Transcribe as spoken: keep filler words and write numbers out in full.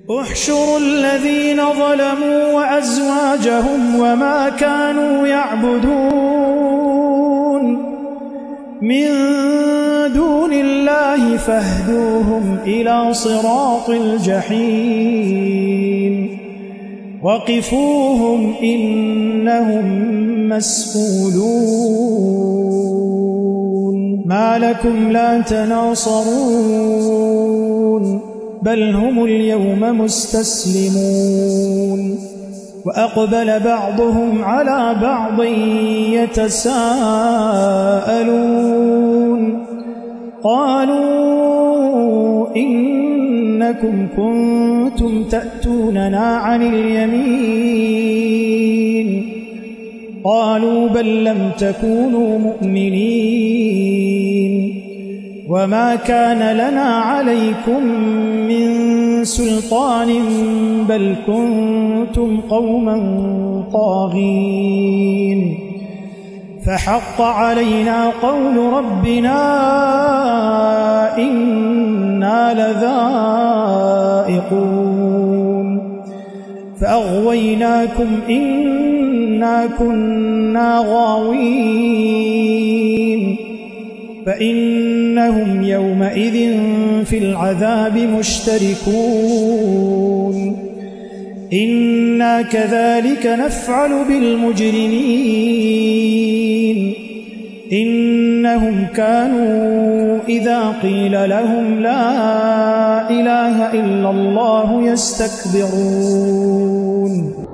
احشروا الذين ظلموا وأزواجهم وما كانوا يعبدون من دون الله فاهدوهم إلى صراط الجحيم وقفوهم إنهم مسئولون ما لكم لا تناصرون بل هم اليوم مستسلمون وأقبل بعضهم على بعض يتساءلون قالوا إنكم كنتم تأتوننا عن اليمين قالوا بل لم تكونوا مؤمنين وما كان لنا عليكم من سلطان بل كنتم قوما طاغين فحق علينا قول ربنا إنا لذائقون فأغويناكم إنا كنا غاوين فإنهم يومئذ في العذاب مشتركون إنا كذلك نفعل بالمجرمين إنهم كانوا إذا قيل لهم لا إله إلا الله يستكبرون